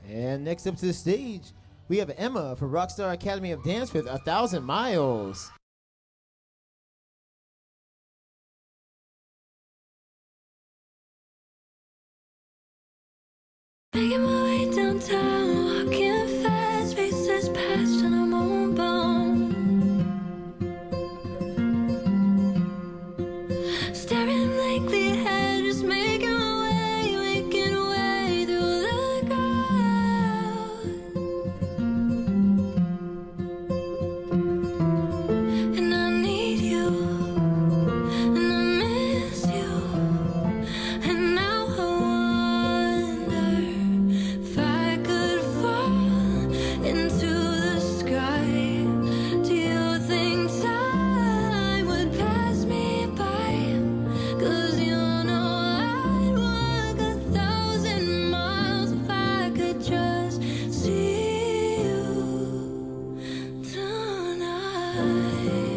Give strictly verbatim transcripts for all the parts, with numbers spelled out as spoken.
And next up to the stage, we have Emma from Rockstar Academy of Dance with A Thousand Miles. Making my way downtown, walking fast, faces past, and I'm homebound. Staring blankly ahead, just making my way, making my way through the crowd. And I need you, and I miss you, and now I wonder if I could fall into the sky. Do you think time would pass me by? 'Cause you know I'd walk a thousand miles if I could just see you tonight.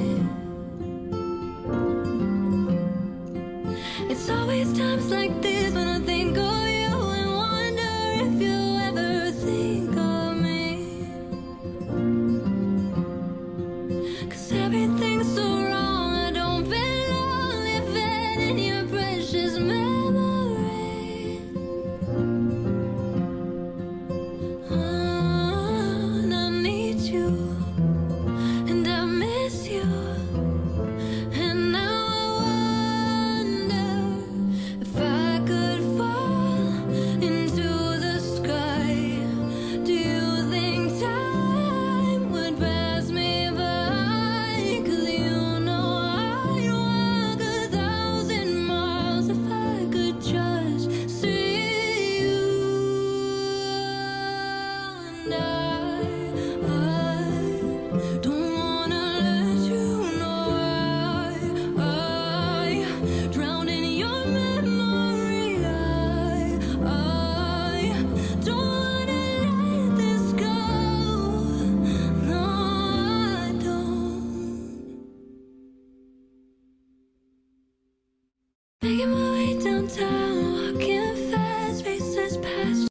It's always times like this when I think of you and wonder if you ever think of me. 'Cause everything's so wrong, I don't belong living in your precious memory. Oh, and I need you, and I miss you, and now I wonder if I could fall into the sky. Do you think time would pass me by? 'Cause you know I'd walk a thousand miles if I could just see you. And I, I don't wanna let you know I, I drowned in your memory. I, I don't wanna let this go. No, I don't. Making my way downtown.